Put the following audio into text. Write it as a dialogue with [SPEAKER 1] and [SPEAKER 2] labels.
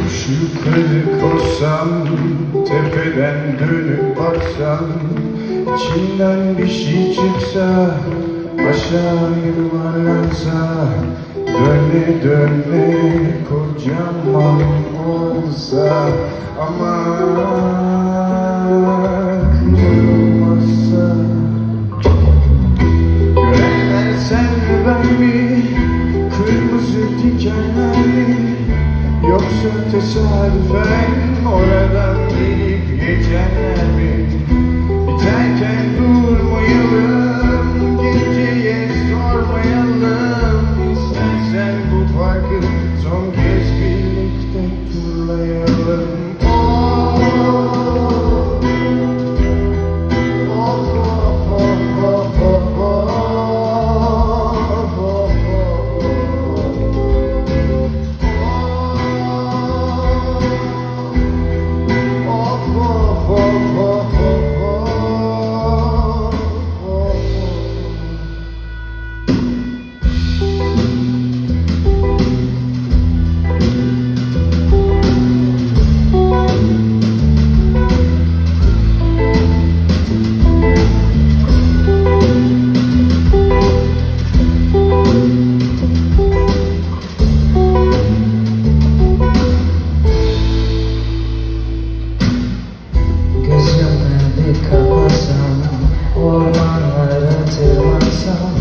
[SPEAKER 1] Kuş yukarı koşsam, tepeden dönüp baksam, İçinden bir şey çıksa, aşağı yuvarlansa, döne döne kocaman olsa, ama kırılmazsa. Görenler sen mi ben mi, kırmızı dikenler mi, yoksa tesadüfen oradan gelip geçenler mi? Biterken durmayalım, geceye sormayalım, İstersen bu parkı son kez birlikte turlayalım.
[SPEAKER 2] Gözümü bir kapatsam, ormanlara tırmansam,